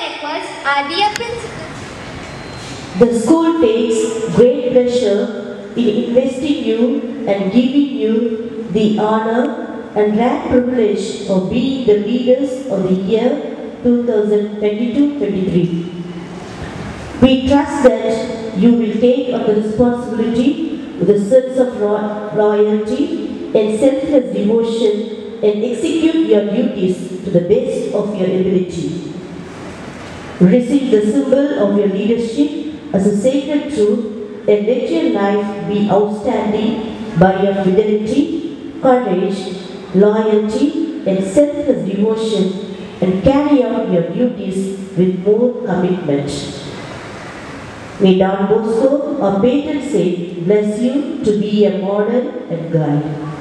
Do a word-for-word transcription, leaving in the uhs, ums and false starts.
request our dear principal. The school takes great pleasure in investing you and giving you the honor and rare privilege of being the leaders of the year two thousand twenty-two twenty-three. We trust that you will take on the responsibility with a sense of loyalty and selfless devotion and execute your duties to the best of your ability. Receive the symbol of your leadership as a sacred truth and let your life be outstanding by your fidelity, courage, loyalty and selfless devotion and carry out your duties with more commitment. May Don Bosco, our patron saint, bless you to be a model and guide.